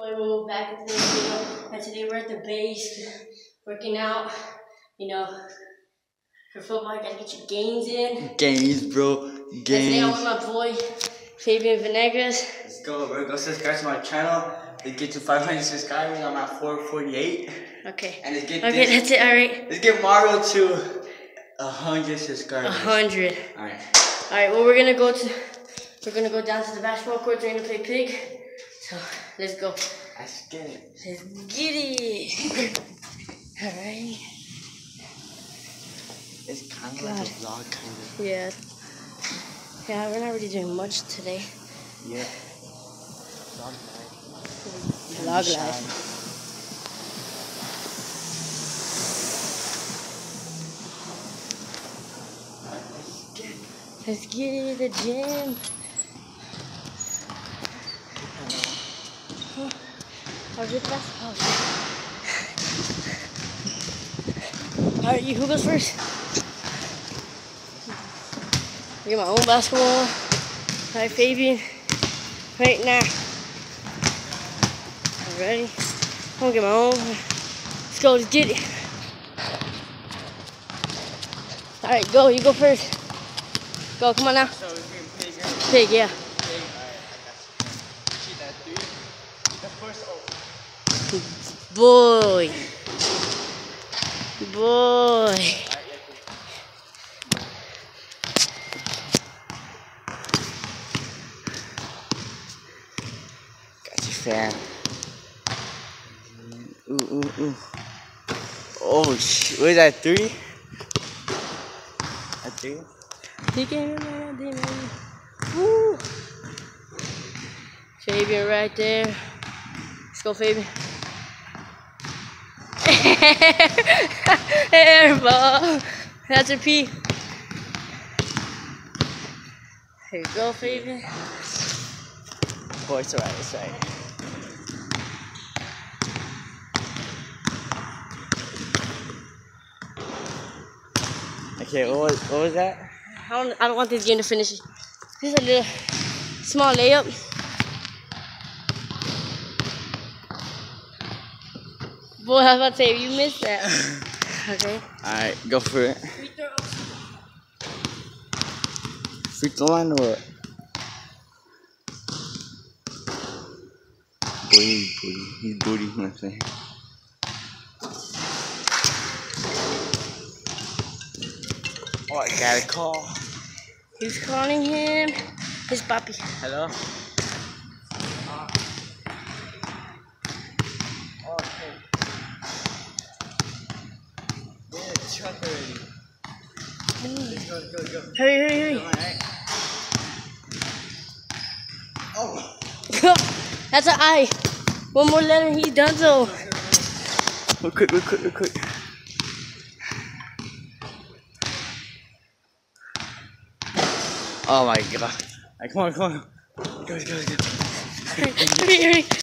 we're back into the video, and today we're at the base, working out, you know, for football, you gotta get your gains in. Gains, bro. Gains. Today I'm with my boy, Fabian Venegas. Let's go, bro. Go subscribe to my channel. Let's get to 500 subscribers. I'm at 448. Okay. And let's get that's it, alright. Let's get Mario to 100 subscribers. 100. Alright. Alright, well we're gonna go down to the basketball court, we're gonna play pig. So let's go. Let's get it. Let's get it. Alright. It's kind of like a vlog, kind of. Yeah. Yeah, we're not really doing much today. Yeah. Vlog life. Let's get it to the gym. How's your class? Alright, who goes first? I get my own basketball. Alright, Fabian. Right now. Ready? I'm gonna get my own. Let's go, let's get it. Alright, go, you go first. Go, come on now. So we're doing pig, right? Pig, yeah. Pig, alright, I got you. Cheat that, dude. The first Boy. Boy. Got you, fam. Ooh. Oh, shit. What is that, 3? At 3? He came in right there, man. Woo! Fabian right there. Let's go, Fabian. Airball. That's a P. Here you go, Fabian. Boy, it's alright, it's alright. Okay, what was that? I don't want this game to finish. This is a little small layup. Boy, I was about to say, you missed that. Okay. Alright, go for it. Free throw line or what? He's booty, you know what I'm saying? Oh, I got a call. Who's calling him? His papi. Hello? Okay. Yeah, the truck already. Let's go. Hurry. Alright. Oh. That's an I. One more letter, he's done so. Real quick. Oh my god. Right, come on. Go. Hurry.